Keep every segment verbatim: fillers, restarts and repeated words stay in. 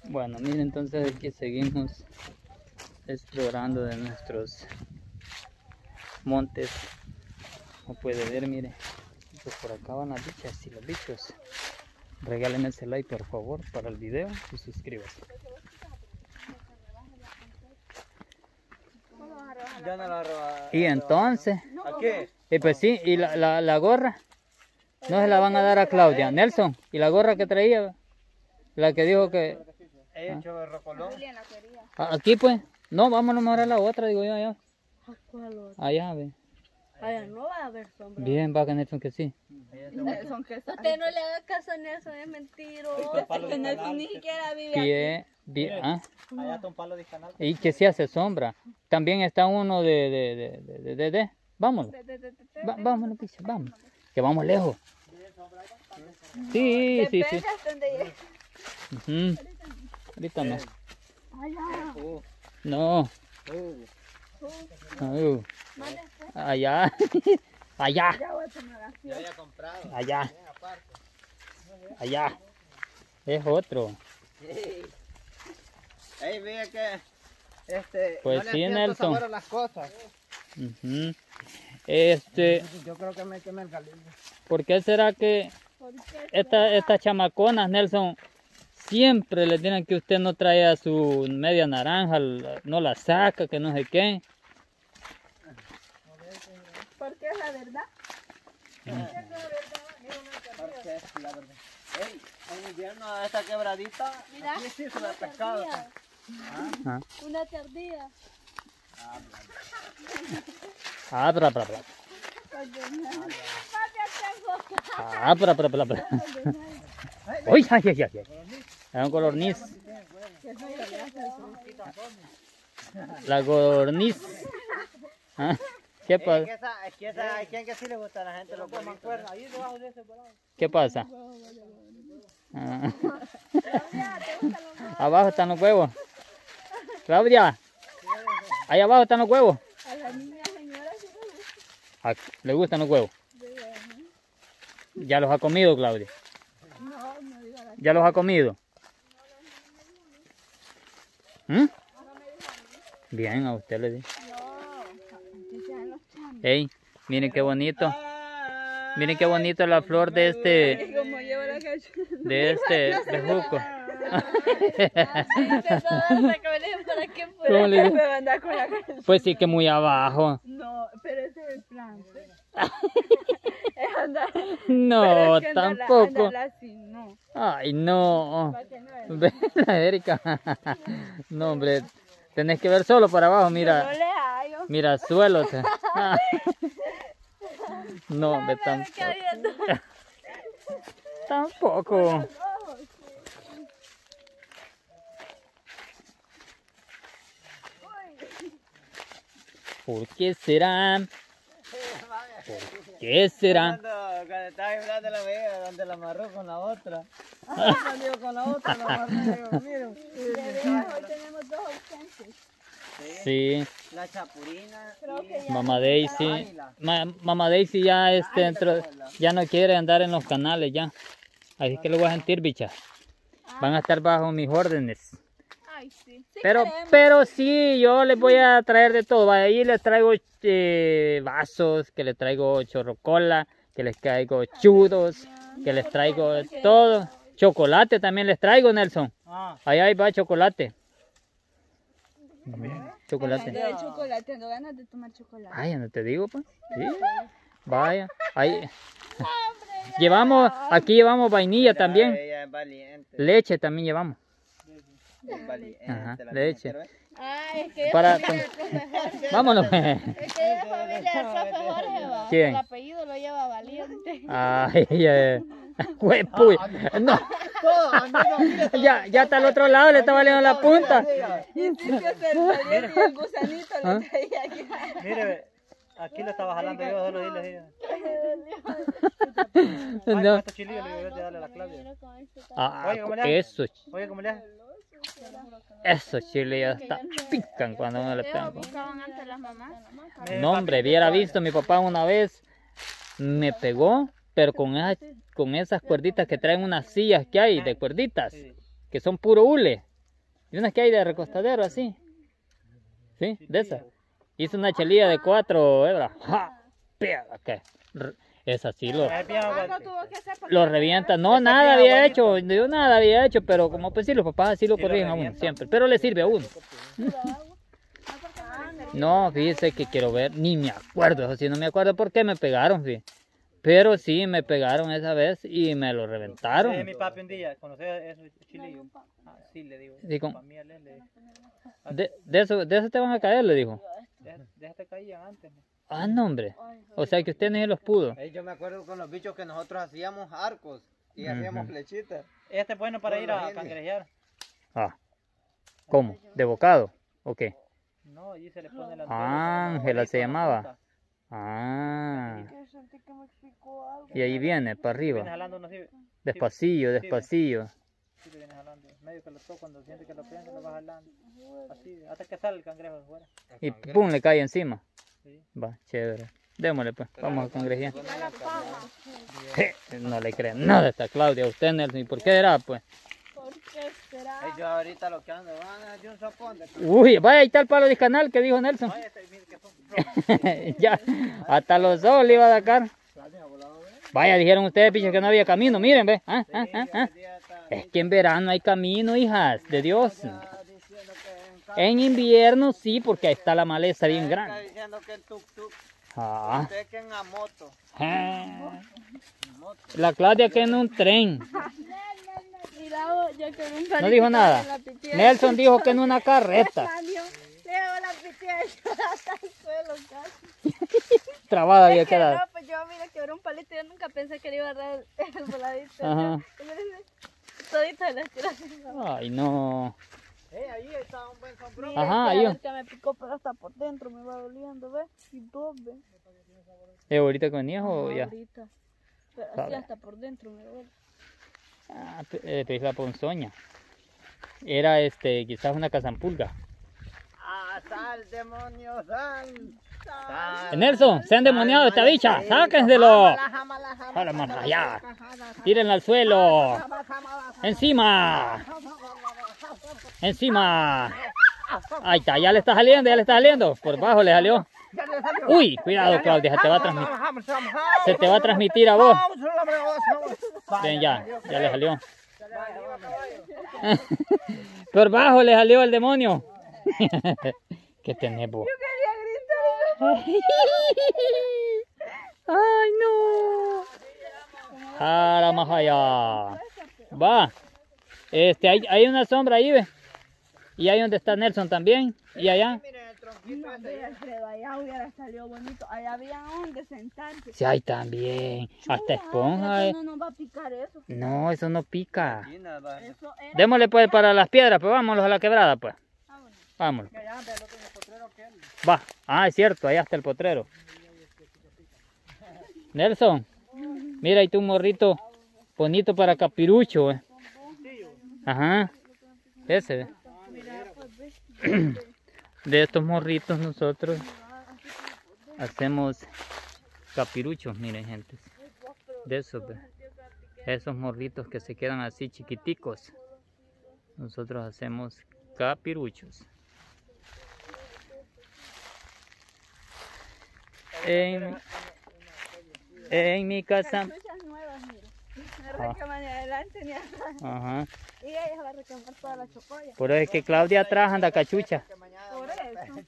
Bueno, miren, entonces aquí seguimos explorando de nuestros montes. Como puede ver, mire, pues por acá van las bichas y los bichos. Regalen ese like por favor para el video y suscríbase. Y entonces, ¿A qué? y pues sí, y la, la, la gorra, no se la van a dar a Claudia. Nelson, y la gorra que traía, la que dijo que... Ah, aquí pues, no, vámonos a la otra, digo yo allá. Allá, ve. Allá no va a haber sombra. Bien, va que Nelson que sí. Nelson, que usted no le haga caso a Nelson, es mentiroso. Que Nelson ni siquiera vive aquí. Bien, bien, ¿ah? Allá está un palo de canal. Y que sí hace sombra. También está uno de, de, de, de, de, de, de. Vámonos. Va, vámonos, picha, vamos. Que vamos lejos. Sí, sí, sí. Uh-huh. Ahorita no. No. No. Allá. Allá. Allá. Allá. Es otro. Ey, ve que este, pues no sí, le Nelson. sabor a las cosas. Uh-huh. Este. Yo creo que me quemé el galillo. ¿Por qué será que esta, estas chamaconas, Nelson, siempre le tienen que usted no trae su media naranja, no la saca, que no sé qué? Porque es la verdad. Porque es la verdad. Ey, en invierno esta quebradita, mira, aquí sí se la pescado. ¿Ah? Una tardía. Ah, bra, bra, bra. Ah, bra, bra, bra, bra. Uy, ay, ay, ay. Es un colorniz. La codorniz. ¿Ah? ¿Qué pasa? Es que esa, es que esa, hay quien que sí le gusta a la gente los huevitos. ¿Qué pasa? Ah. Abajo están los huevos. Claudia, ahí abajo están los huevos. A la niña señora sí le gusta. ¿A- ¿Le gustan los huevos? ¿Ya los ha comido, Claudia? No, no diga la... ¿Ya los ha comido? ¿Mm? Bien, a usted le digo. Ey, miren qué bonito. Miren qué bonito la flor de este, Como lleva la cacha. de este bejuco. ¿Para qué ¿Cómo le digo? me va a andar con la cacha? Pues sí que muy abajo. No, pero ese es el plan. Es andar. No, pero es que andarla- tampoco. andarla así, no. Ay, no. ¿Para qué no es? Ve la Erika. No, hombre. Tenés que ver solo para abajo, No mira. le hallo. Mira, suelo. te- Ah. No, hombre, Me tampoco. queda viendo. Tampoco. ¿Por qué será? ¿Por qué será? Cuando, cuando estaba inflando la vega, donde la amarró con la otra. Cuando digo con la otra, la amarró y digo, mira. Hoy tenemos dos ausentes. Sí, La chapurina Creo que ya. mamá Daisy. Ma- mamá Daisy ya este dentro, ya no quiere andar en los canales ya. Así que lo voy a sentir, bichas. Van a estar bajo mis órdenes. Ay, sí. Sí Pero, queremos. pero sí, yo les voy a traer de todo. Vaya, ahí les traigo eh, vasos, que les traigo chorrocola, que les traigo chudos, que les traigo todo. Chocolate también les traigo, Nelson. Ah, Ahí, ahí va chocolate. Chocolate. Hablando de chocolate, tengo ganas de tomar chocolate. Ay, no te digo, pues. Sí. Vaya, ahí. Llevamos, aquí llevamos vainilla también. ella es valiente. Leche también llevamos. Es valiente. Ajá, la leche. niña, Ah, es que Para- es familia del profe Jorge. Vámonos. Es que es familia del profe Jorge, va. ¿Quién? El apellido lo lleva Valiente. Ay, eh. Huepuy. No. Todo, amigo, mira, Ya, ya está al otro lado, le está valiendo la punta. Y sí, sí, es el Valiente y el gusanito ¿Ah? lo traía aquí. mire, aquí lo estaba jalando yo, solo dile. No. Estos chilillos le voy a darle la clave. Ah, Oye, ¿cómo le hace? eso, Oye, ¿cómo le hace? esos chiles ya está, pican cuando uno le pega. Buscaban antes las mamás. No, hombre, hubiera visto mi papá una vez, me pegó, pero con esas, con esas cuerditas que traen unas sillas que hay de cuerditas, que son puro hule. Y unas que hay de recostadero así. ¿Sí? De esas. Hizo una chelilla de cuatro hebras. ¡Ja! ¡Pia! ¿Qué? Esa sí lo, lo revienta. No, nada había hecho. Yo nada había hecho, pero como pues sí, los papás así lo corrigen a uno siempre. Pero le sirve a uno. No, fíjese que quiero ver, ni me acuerdo, eso sí, no me acuerdo por qué me pegaron, fíjese. Pero sí, me pegaron esa vez y me lo reventaron. Sí, mi papi un día, conocí esos chilillos. Ah, sí, le digo. Sí, con... Familia, le, le... de, de, eso, de eso te van a caer, le dijo. Déjate caían antes. Ah, no, hombre. O sea que usted ni los pudo. Hey, yo me acuerdo con los bichos que nosotros hacíamos arcos y uh-huh. hacíamos flechitas. Este es bueno para por ir a cangrejear. Ah, ¿cómo? ¿De bocado? ¿O qué? No, allí se le pone la... Ah, Ángela se llamaba. Ah. Y ahí viene, para arriba. Despacillo, despacillo. Sí, le viene jalando. Medio que lo toco, cuando siente que lo prende, lo va jalando. Así, hasta que sale el cangrejo afuera. Y pum, le cae encima. Sí. Va, chévere. Démosle pues, vamos a cangrejear. No le creen nada a esta Claudia, usted Nelson. ¿Y por qué era pues? ¿Qué será? Yo ahorita lo que ando, van a de un sopón. Uy, vaya, ahí está el palo de canal que dijo Nelson. Ya, hasta los ojos le iba a sacar. Vaya, dijeron ustedes, pichas, que no había camino. Miren, ve. ¿Ah? ¿Ah? ¿Ah? ¿Ah? Es que en verano hay camino, hijas, de Dios. En invierno sí, porque ahí está la maleza bien grande. Ah. La Claudia que en un tren. No dijo nada. Nelson dijo que en una carreta. Trabada había quedado. No, pues yo mira que era un palito, yo nunca pensé que le iba a dar el voladito. Ajá. Todito de las gracias. Ay, no. Eh, ahí está un buen sombrón. Ajá, ahí. Que me picó, pero hasta por dentro me va doliendo, ¿ves? Y dos, ¿ves? ¿Es ahorita que venías o ya? Ahorita. Pero así hasta por dentro me duele. Ah, eh, pues la ponzoña. Era este, quizás una cazampulga. Ah, sal, demonio, sal. sal. Nelson, se han demoniado esta bicha. Sáquenselo. Ahora más allá. Tírenla al suelo. Encima. Encima. Ahí está, ya le está saliendo, ya le está saliendo. Por bajo le salió. Uy, cuidado Claudia, se te va a transmitir. Se te va a transmitir a vos. Bien, ya, ya le salió. Por bajo le salió el demonio. ¿Qué tenés vos? Yo quería gritar. Ay, no. Ahora más allá. Va. Este, hay, hay una sombra ahí, ve. Y ahí donde está Nelson también. Y allá. No, Alfredo, allá hubiera salido bonito. Allá había donde sentarse. Sí, ahí también. Hasta esponja. Eso no nos va a picar eso. No, eso no pica. Eso era... Démosle pues para las piedras, pues vámonos a la quebrada, pues. Vámonos. Va. Ah, es cierto, allá está el potrero. Nelson, mira, ahí está un morrito bonito para capirucho, eh. Ajá. Ese, ¿ve? De estos morritos nosotros hacemos capiruchos, miren gente. De esos, ¿ve? Esos morritos que se quedan así chiquiticos. Nosotros hacemos capiruchos. En, en mi casa. Ajá. Y ella va a reclamar toda la chocoya. Por eso es que Claudia atrás anda cachucha. Por eso.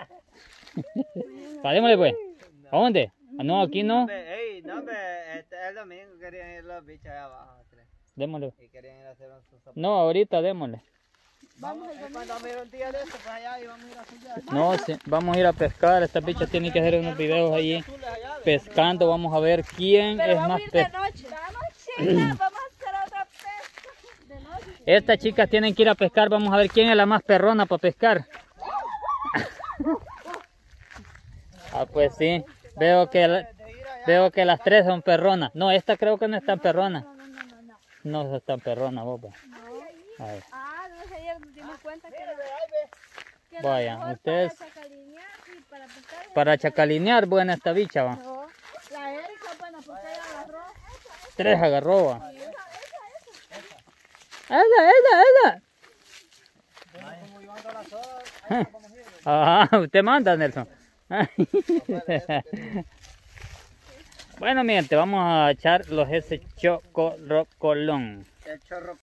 Démosle pues. ¿A dónde? Ah, no, aquí no. Ey, no, el domingo querían ir los bichos allá abajo. Démosle. Y querían ir a hacer un zapato. No, ahorita démosle. Vamos, cuando me un día de esto, pues allá y vamos a ir a sellar. No, sí, vamos a ir a pescar. Estas bichas tienen que hacer unos videos allí pescando. Vamos a ver quién Pero es vamos más a ir pe... de noche. Vamos, vamos a hacer otra pesca de noche. Estas chicas tienen que ir a pescar. Vamos a ver quién es la más perrona para pescar. Ah, pues sí. Veo que, la... Veo que las tres son perronas. No, esta creo que no es tan perrona. No, no, no, no, no. No es tan perrona, boba. No. A ver. Ah, no sé, ayer nos dimos cuenta que era, que era Vayan, mejor ustedes- para chacalinear y para pescar. Para chacalinear, buena esta bicha, va. No, la Erika, bueno, porque ella agarró. Tres agarró, va. Y esa, esa, esa. Esa, esa, esa. Ah, usted manda, Nelson. Bueno, mi gente, vamos a echar los ese chocorrocolón. El chorro